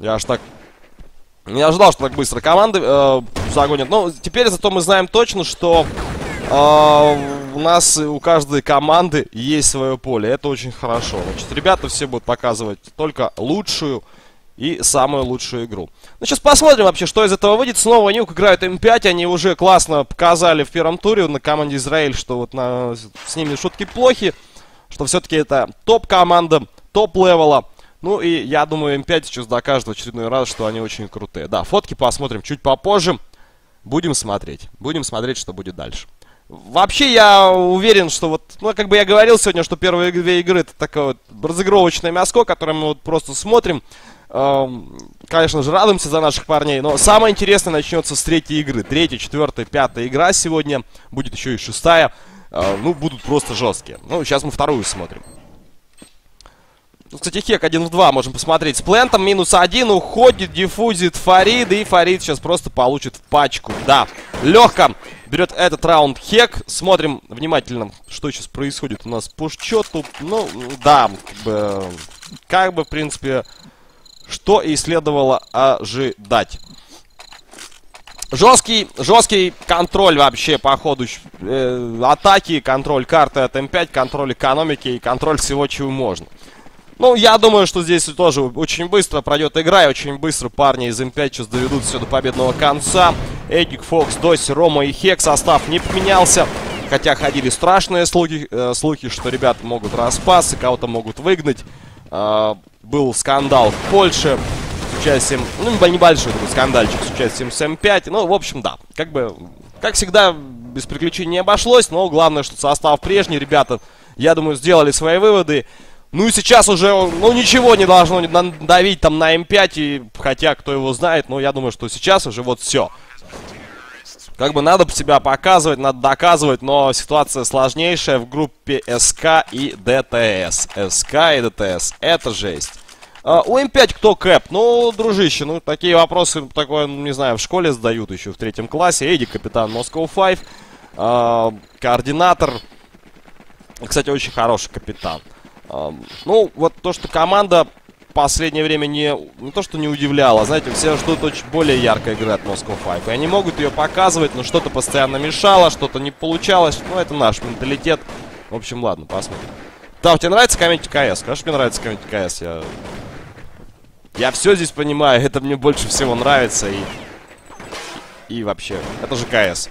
Я аж так не ожидал, что так быстро команды загонят. Но теперь зато мы знаем точно, что у нас у каждой команды есть свое поле. Это очень хорошо. Значит, ребята все будут показывать только лучшую и самую лучшую игру. Ну, сейчас посмотрим вообще, что из этого выйдет. Снова Нюк играют М5. Они уже классно показали в первом туре на команде Израиль, что вот с ними шутки плохи. Что все-таки это топ-команда, топ-левела. Ну и я думаю, М5 сейчас докажет в очередной раз, что они очень крутые. Да, фотки посмотрим чуть попозже. Будем смотреть, что будет дальше. Вообще я уверен, что вот, ну как бы я говорил сегодня, что первые две игры это такое вот разыгровочное мяско, которое мы вот просто смотрим. Конечно же, радуемся за наших парней, но самое интересное начнется с третьей игры. Третья, четвертая, пятая игра сегодня, будет еще и шестая. Ну, будут просто жесткие. Ну, сейчас мы вторую смотрим. Тут, кстати, Хек 1 в 2 можем посмотреть. С плентом -1 уходит, диффузит Фарид. И Фарид сейчас просто получит в пачку. Да, легко берет этот раунд Хек. Смотрим внимательно, что сейчас происходит у нас по счету. Ну, да, как бы, в принципе, что и следовало ожидать. Жесткий контроль вообще по ходу атаки, контроль карты от М5, контроль экономики и контроль всего, чего можно. Ну, я думаю, что здесь тоже очень быстро пройдет игра, и очень быстро парни из М5 сейчас доведут все до победного конца. Эдик, Фокс, Доси, Рома и Хек, состав не поменялся. Хотя ходили страшные слухи, что ребята могут распасться, кого-то могут выгнать. Был скандал в Польше с участием, ну, небольшой такой скандальчик с участием с М5. Ну, в общем, да, как всегда, без приключений не обошлось. Но главное, что состав прежний. Ребята, я думаю, сделали свои выводы. Ну и сейчас уже, ну, ничего не должно давить там на М5. И, хотя, кто его знает, но я думаю, что сейчас уже вот все. Как бы надо себя показывать, надо доказывать, но ситуация сложнейшая в группе СК и ДТС. СК и ДТС. Это жесть. У М5 кто кэп? Ну, дружище, ну, такие вопросы, такое, не знаю, в школе задают еще в 3 классе. Эдик, капитан Moscow 5. Координатор. Кстати, очень хороший капитан. Ну, вот то, что команда в последнее время не то, что не удивляла. Знаете, все ждут очень более яркой игры от Moscow 5. И они могут ее показывать, но что-то постоянно мешало, что-то не получалось. Ну, это наш менталитет. В общем, ладно, посмотрим. Да, тебе нравится комменти КС? Конечно, мне нравится комменти КС. Я все здесь понимаю. Это мне больше всего нравится. И вообще, это же КС.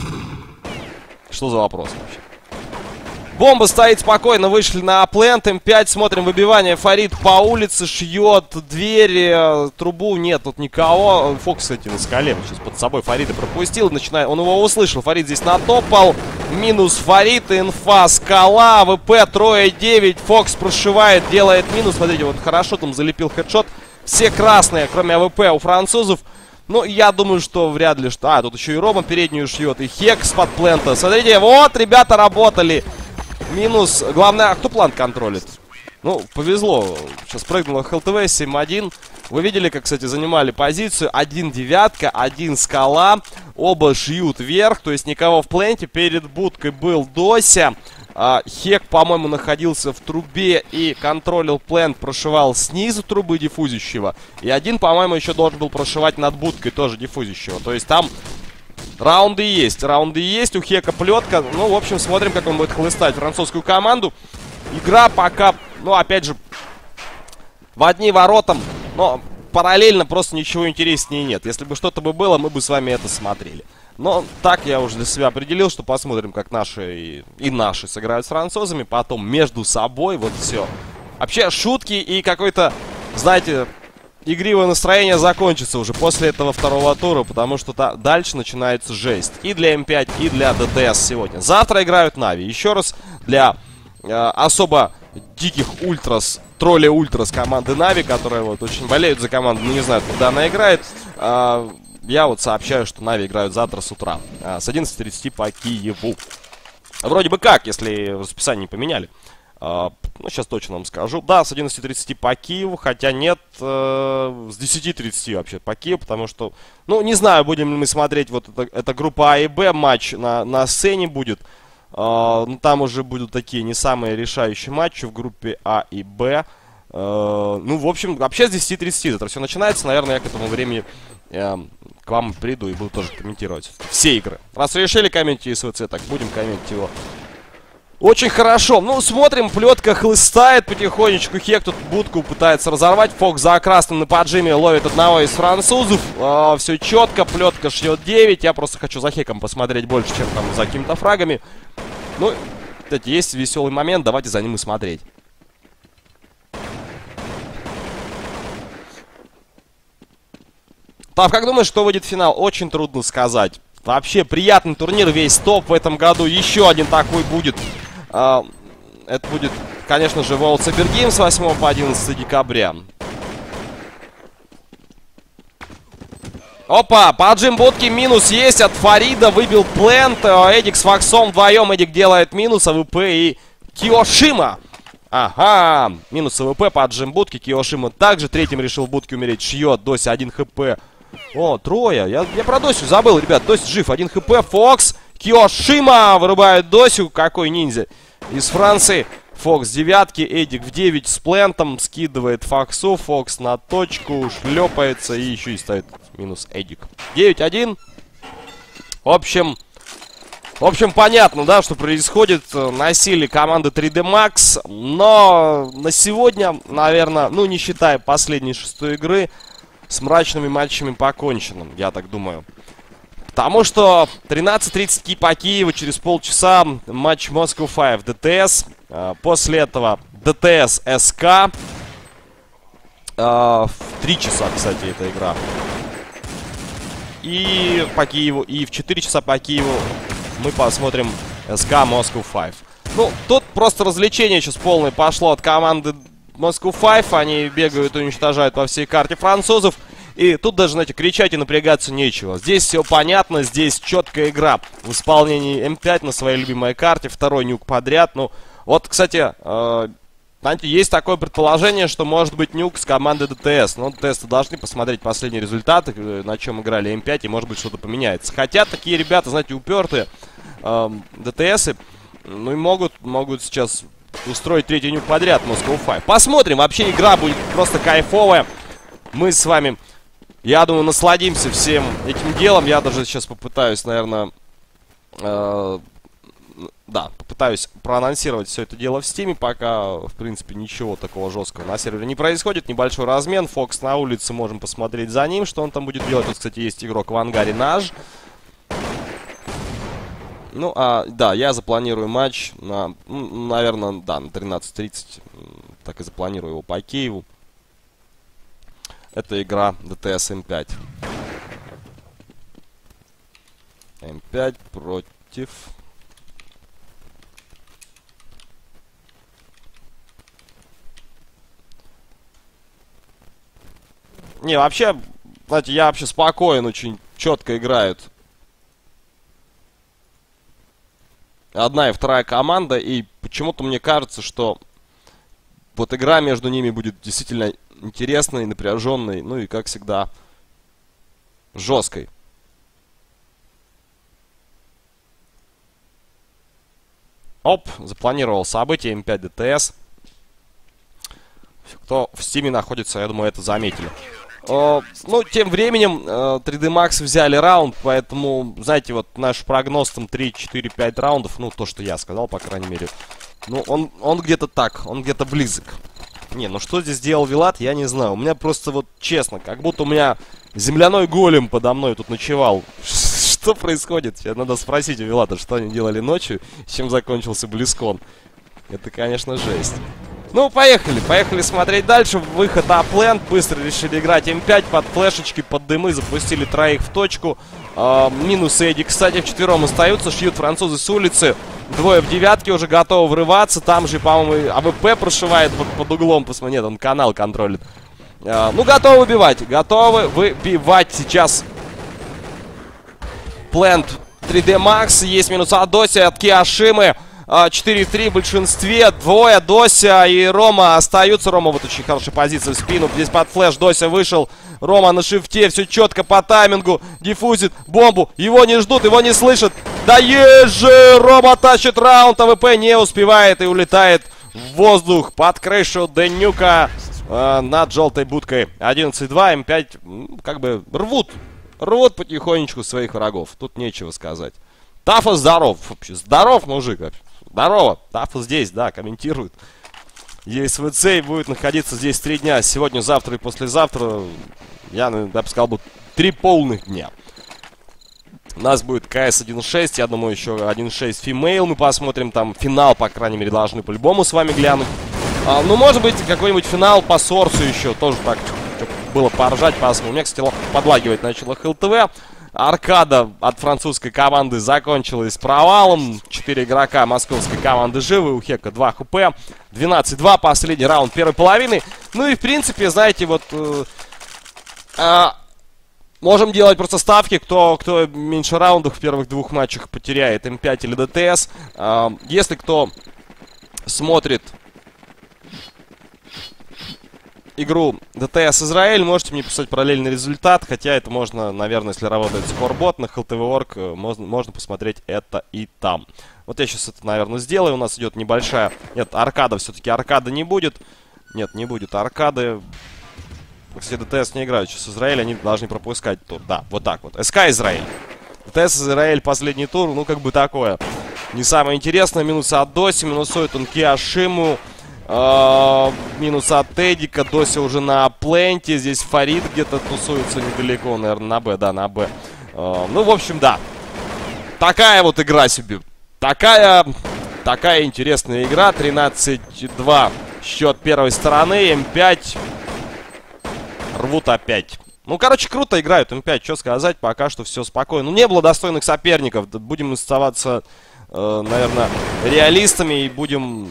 Что за вопрос вообще? Бомба стоит спокойно, вышли на плент, М5, смотрим выбивание, Фарид по улице шьет двери, трубу, нет тут никого. Фокс, кстати, на скале, сейчас под собой Фарида пропустил, начинает, он его услышал, Фарид здесь натопал, минус Фарид, инфа, скала, ВП, трое 9, Фокс прошивает, делает минус, смотрите, вот хорошо там залепил хедшот, все красные, кроме АВП у французов. Ну, я думаю, что вряд ли, что... тут еще и Рома переднюю шьет, и Хек с подплента, смотрите, вот, ребята работали. Минус. Главное, кто план контролит? Ну, повезло. Сейчас прыгнула ХЛТВ 7-1. Вы видели, как, кстати, занимали позицию. 1 девятка, 1 скала. Оба шьют вверх. То есть никого в пленте. Перед будкой был Дося. Хек, по-моему, находился в трубе и контролил плент. Прошивал снизу трубы диффузящего. И один, по-моему, еще должен был прошивать над будкой тоже диффузящего. То есть там... Раунды есть, у Хека плетка. Ну, в общем, смотрим, как он будет хлыстать французскую команду. Игра пока, ну, опять же, в одни ворота. Но параллельно просто ничего интереснее нет. Если бы что-то было, мы бы с вами это смотрели. Но так я уже для себя определил, что посмотрим, как наши и наши сыграют с французами. Потом между собой, вот все. Вообще, шутки и какой-то, знаете... Игривое настроение закончится уже после этого второго тура, потому что дальше начинается жесть. И для М5, и для ДТС сегодня. Завтра играют Нави. Еще раз для особо диких ультрас, тролли ультрас команды Нави, которые вот очень болеют за команду, но не знают, когда она играет. Я вот сообщаю, что Нави играют завтра с утра. С 11:30 по Киеву. Вроде бы как, если расписание не поменяли. Ну, сейчас точно вам скажу. Да, с 11:30 по Киеву, хотя нет, с 10:30 вообще по Киеву, потому что, ну, не знаю, будем ли мы смотреть, вот это группа А и Б, матч на сцене будет. Ну, там уже будут такие не самые решающие матчи в группе А и Б. Ну, в общем, вообще с 10:30 это все начинается. Наверное, я к этому времени к вам приду и буду тоже комментировать все игры. Раз решили комментировать СВЦ, так будем комментировать его. Очень хорошо. Ну, смотрим, плетка хлыстает потихонечку. Хек тут будку пытается разорвать. Фокс за красным на поджиме ловит одного из французов. Все четко, плетка шьет 9. Я просто хочу за Хеком посмотреть больше, чем там за какими-то фрагами. Ну, кстати, есть веселый момент, давайте за ним и смотреть. Тав, как думаешь, что выйдет в финал? Очень трудно сказать. Вообще, приятный турнир, весь топ в этом году. Еще один такой будет. Это будет, конечно же, World Cyber Games с 8 по 11 декабря. Опа, поджим будки, минус есть от Фарида, выбил плент. Эдик с Фоксом вдвоем, Эдик делает минус, АВП и Киошима. Ага, минус АВП, поджим будки, Киошима также. Третьим решил будки умереть, шьет, Дося 1 хп. О, трое, я про Досю забыл, ребят, Дося жив, 1 хп, Фокс, Киошима вырубает Досю, какой ниндзя из Франции. Фокс девятки, Эдик в 9 с плентом, скидывает Фоксу, Фокс на точку, шлепается и еще и ставит минус Эдик. 9-1. В общем, понятно, да, что происходит. Насилие команды 3D Max, но на сегодня, наверное, ну не считая последней 6-й игры, с мрачными матчами покончено, я так думаю. Потому что 13:30 по Киеву, через полчаса матч Moscow 5 ДТС. После этого ДТС СК. В 3 часа, кстати, эта игра. И по Киеву, и в 4 часа по Киеву мы посмотрим СК Moscow 5. Ну, тут просто развлечение сейчас полное пошло от команды Moscow 5. Они бегают и уничтожают по всей карте французов. И тут даже, знаете, кричать и напрягаться нечего. Здесь все понятно, здесь четкая игра в исполнении М5 на своей любимой карте. Второй нюк подряд. Ну, вот, кстати, знаете, есть такое предположение, что может быть нюк с командой ДТС. Но ДТС должны посмотреть последние результаты, на чем играли М5, и может быть что-то поменяется. Хотя такие ребята, знаете, упертые ДТСы, ну и могут сейчас устроить третий нюк подряд Moscow 5. Посмотрим, вообще игра будет просто кайфовая. Мы с вами, я думаю, насладимся всем этим делом. Я даже сейчас попытаюсь, наверное, да, попытаюсь проанонсировать все это дело в Стиме, пока, в принципе, ничего такого жесткого на сервере не происходит. Небольшой размен, Фокс на улице, можем посмотреть за ним, что он там будет делать. Тут, кстати, есть игрок в ангаре наш. Ну, да, я запланирую матч на, наверное, да, на 13:30, так и запланирую его по Киеву. Это игра ДТС М5. М5 против... Не, вообще, знаете, я вообще спокоен, очень четко играют одна и вторая команда, и почему-то мне кажется, что вот игра между ними будет действительно интересной, напряженной, ну и, как всегда, жесткой. Оп, запланировал событие М5 ДТС. Кто в Стиме находится, я думаю, это заметили. Ну, тем временем 3D Max взяли раунд, поэтому, знаете, вот наш прогноз там 3, 4, 5 раундов, ну, то, что я сказал, по крайней мере, ну, он где-то так, он где-то близок. Не, ну что здесь делал Вилат, я не знаю. У меня просто вот, честно, как будто у меня земляной голем подо мной тут ночевал. Что происходит? Сейчас надо спросить у Вилата, что они делали ночью, чем закончился Близкон. Это, конечно, жесть. Ну, поехали смотреть дальше. Выход Апленд, быстро решили играть М5 под флешечки, под дымы, запустили троих в точку. Минус Эдди, кстати, вчетвером остаются, шьют французы с улицы. Двое в девятке уже готовы врываться, там же, по-моему, АВП прошивает под углом, посмотри, нет, он канал контролит. Ну, готовы выбивать сейчас. Плент 3D Max, есть минус от Доси, от Киошимы. 4-3 в большинстве, двое, Дося и Рома остаются. Рома вот очень хорошей позиции в спину, здесь под флеш, Дося вышел, Рома на шифте, все четко по таймингу, диффузит бомбу, его не ждут, его не слышат. Да есть же, Рома тащит раунд, АВП не успевает и улетает в воздух под крышу Денюка над желтой будкой. 11-2, М5 как бы рвут потихонечку своих врагов. Тут нечего сказать. Тафа здоров. Вообще, здоров, мужик. Здорово. Тафа здесь, да, комментирует. ЕСВЦ и будет находиться здесь 3 дня. Сегодня, завтра и послезавтра. Я бы сказал, 3 полных дня. У нас будет КС 1.6. Я думаю, еще 1.6 Female мы посмотрим. Там финал, по крайней мере, должны по-любому с вами глянуть. Ну, может быть, какой-нибудь финал по Сорсу еще. Тоже так было поржать, посмотрим. У меня, кстати, подлагивать начало ХЛТВ. Аркада от французской команды закончилась провалом. 4 игрока московской команды живы. У Хека 2 хп. 12-2. Последний раунд первой половины. Ну и, в принципе, знаете, вот... можем делать просто ставки, кто меньше раундов в первых 2 матчах потеряет. М5 или ДТС. Если кто смотрит... игру ДТС Израиль, можете мне писать параллельный результат, хотя это можно, наверное, если работает скорбот на HLTV.org, можно посмотреть это и там. Вот я сейчас это, наверное, сделаю. У нас идет небольшая... Нет, аркада все-таки. Аркада не будет. Нет, не будет аркады. Кстати, ДТС не играют сейчас Израиль, они должны пропускать тур. Да, вот так вот. СК Израиль. ДТС Израиль последний тур, ну как бы такое. Не самое интересное. Минус от Доси, минусует он Киашиму. Минус от Эдика. Дося уже на пленте. Здесь Фарид где-то тусуется недалеко, наверное, на Б. Да, на Б. Ну, в общем, да. Такая вот игра себе. Такая интересная игра. 13-2 счет первой стороны. М5 рвут опять. Ну, короче, круто играют М5. Что сказать, пока что все спокойно. Ну, не было достойных соперников. Будем оставаться, наверное, реалистами и будем...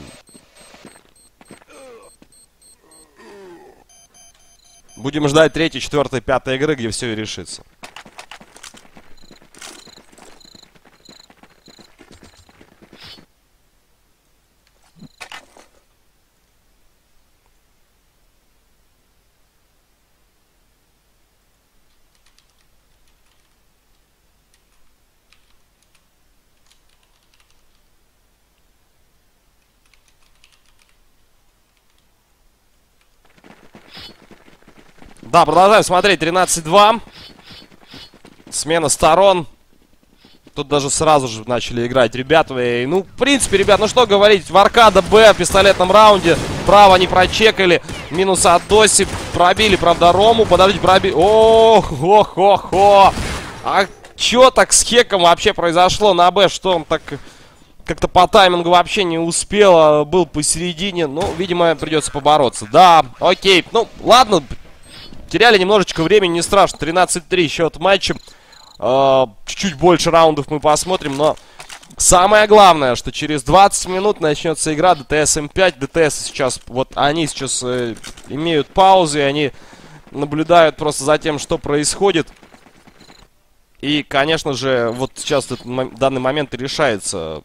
Будем ждать 3-й, 4-й, 5-й игры, где все и решится. Да, продолжаем смотреть. 13-2. Смена сторон. Тут даже сразу же начали играть ребята. И, ну, в принципе, ребят, ну что говорить. В аркада Б в пистолетном раунде. Право не прочекали. Минус от Доси. Пробили, правда, Рому. Подождите, пробили. Ох. А что так с Хеком вообще произошло на Б? Что он так... Как-то по таймингу вообще не успел. Был посередине. Ну, видимо, придется побороться. Да, окей. Ну, ладно. Теряли немножечко времени, не страшно. 13-3 счет матча. Чуть-чуть больше раундов мы посмотрим. Но самое главное, что через 20 минут начнется игра ДТС М5. ДТС сейчас, вот они сейчас имеют паузу. И они наблюдают просто за тем, что происходит. И, конечно же, вот сейчас в данный момент и решается,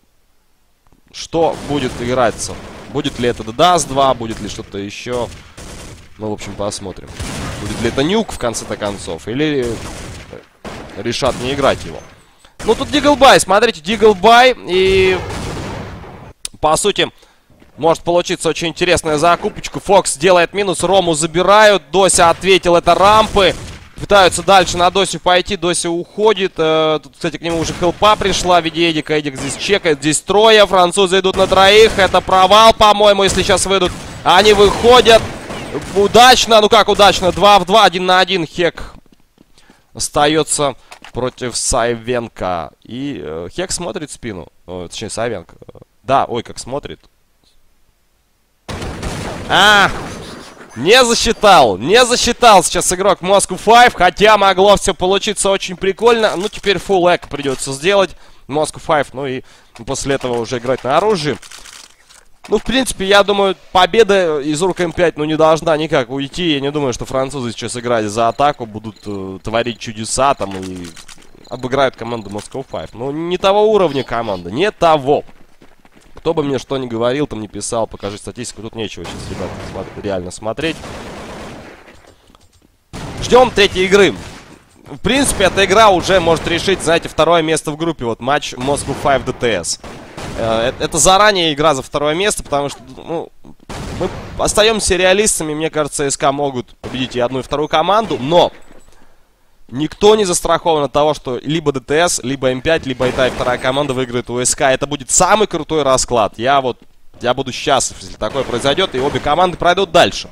что будет играться. Будет ли это DDoS 2, будет ли что-то еще. Ну, в общем, посмотрим. Будет ли это нюк в конце-то концов, или решат не играть его. Ну, тут Диглбай, смотрите, Диглбай. И, по сути, может получиться очень интересная закупочка. Фокс делает минус, Рому забирают. Дося ответил, это рампы. Пытаются дальше на Досю пойти, Дося уходит. Тут, кстати, к нему уже хелпа пришла в виде Эдика. Эдик здесь чекает, здесь трое. Французы идут на троих. Это провал, по-моему, если сейчас выйдут. Они выходят. Удачно, ну как удачно, 2 в 2, 1 на 1. Хек остается против Савенко. И Хек смотрит спину, точнее Савенко. Да, ой, как смотрит. Не засчитал сейчас игрок Moscow 5, хотя могло все получиться очень прикольно. Ну, теперь full эк придется сделать Moscow 5, ну и после этого уже играть на оружии. Ну, в принципе, я думаю, победа из рук М5, ну, не должна никак уйти. Я не думаю, что французы сейчас играть за атаку, будут творить чудеса там и обыграют команду Moscow 5. Ну, не того уровня команда, не того. Кто бы мне что ни говорил, там не писал, покажи статистику, тут нечего сейчас, ребята, реально смотреть. Ждем 3-й игры. В принципе, эта игра уже может решить, знаете, 2-е место в группе. Вот матч Moscow 5 DTS. Это заранее игра за второе место, потому что, ну, мы остаемся реалистами. Мне кажется, СК могут победить и одну, и вторую команду, но никто не застрахован от того, что либо ДТС, либо М5, либо и та, и вторая команда выиграет у СК. Это будет самый крутой расклад. Я буду счастлив, если такое произойдет, и обе команды пройдут дальше.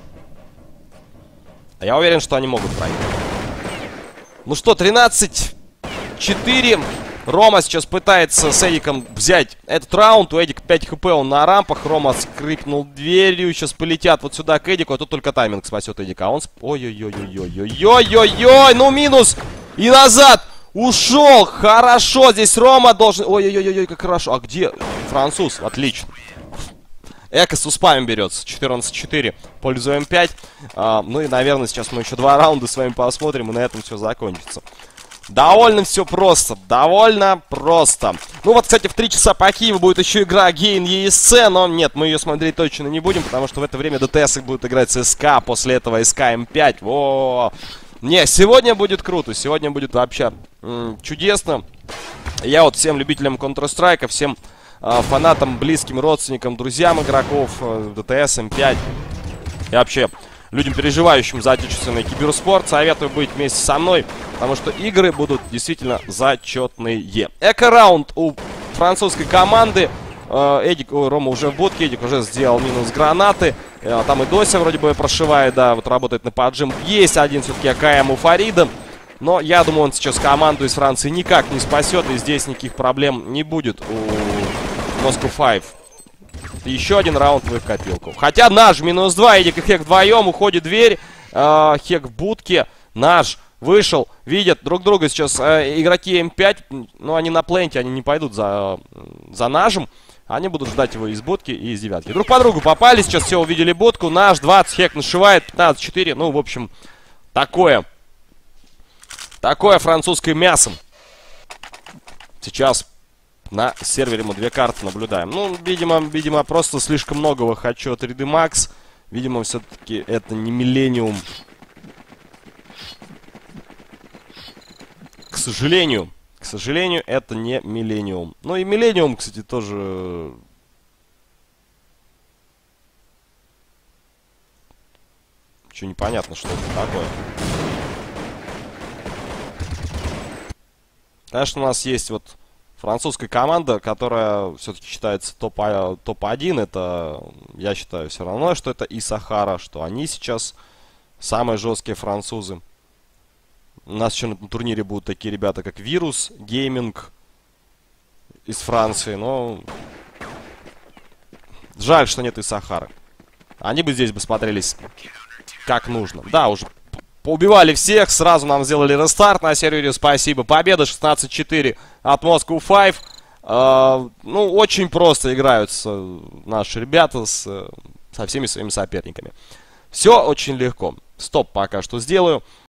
А я уверен, что они могут пройти. Ну что, 13-4. Рома сейчас пытается с Эдиком взять этот раунд. У Эдика 5 хп, он на рампах. Рома скрипнул дверью. Сейчас полетят вот сюда к Эдику. А тут только тайминг спасет Эдика. А он... Ой-ой-ой-ой-ой-ой-ой-ой-ой. Ну минус. И назад. Ушел. Хорошо. Здесь Рома должен... Ой-ой-ой-ой, как хорошо. А где француз? Отлично. Эко с успамом берется. 14-4. Пользуем 5. Ну и, наверное, сейчас мы еще 2 раунда с вами посмотрим. И на этом все закончится. Довольно все просто. Довольно просто. Ну вот, кстати, в 3 часа по Киеву будет еще игра Гейн ЕСЦ. Но нет, мы ее смотреть точно не будем. Потому что в это время ДТС будет играть с СК. После этого СК М5. Во. Не, сегодня будет круто. Сегодня будет вообще чудесно. Я вот всем любителям Counter-Strike, всем фанатам, близким, родственникам, друзьям игроков ДТС, М5 и вообще людям, переживающим за отечественный киберспорт, советую быть вместе со мной, потому что игры будут действительно зачетные. Эко-раунд у французской команды. Рома уже в будке, Эдик уже сделал минус гранаты. Там и Дося вроде бы прошивает, да, вот работает на поджим. Есть один все-таки АКМ у Фарида. Но я думаю, он сейчас команду из Франции никак не спасет. И здесь никаких проблем не будет у Moscow 5. Еще один раунд в их копилку. Хотя наш минус 2. Эдик и Хек вдвоем. Уходит дверь. Хек в будке. Наш вышел. Видят друг друга сейчас игроки М5. Но они на пленте. Они не пойдут за нашим. Они будут ждать его из будки и из девятки. Друг по другу попали. Сейчас все увидели будку. Наш 20. Хек нашивает. 15-4. Ну, в общем, такое французское мясо. Сейчас на сервере мы 2 карты наблюдаем. Ну, видимо, просто слишком многого хочу от 3D Max. Видимо, все-таки это не Millennium. К сожалению, это не Millennium. Ну и Millennium, кстати, тоже... Что непонятно, что это такое. Конечно, у нас есть вот французская команда, которая все-таки считается топ-1. Это, я считаю, все равно, что это и Сахара, что они сейчас самые жесткие французы. У нас еще на турнире будут такие ребята, как Virus Gaming из Франции. Но жаль, что нет и Сахары. Они бы здесь смотрелись как нужно. Да, уже поубивали всех, сразу нам сделали рестарт на сервере, спасибо. Победа 16-4 от Moscow 5. Ну, очень просто играются наши ребята со всеми своими соперниками. Все очень легко. Стоп пока что сделаю.